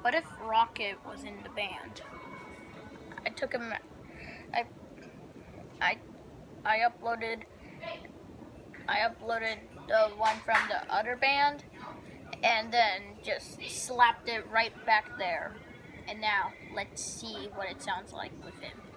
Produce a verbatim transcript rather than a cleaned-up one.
What if Rocket was in the band? I took him. I. I. I uploaded. I uploaded the one from the other band, and then just slapped it right back there. And now let's see what it sounds like with him.